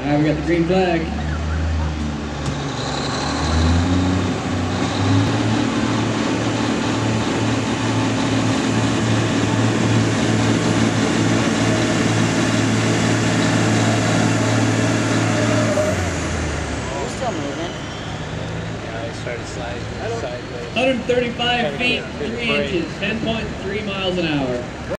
Alright, we got the green flag. We're still moving. Yeah, I started sliding sideways. 135 feet, 3 inches, 10.3 miles an hour.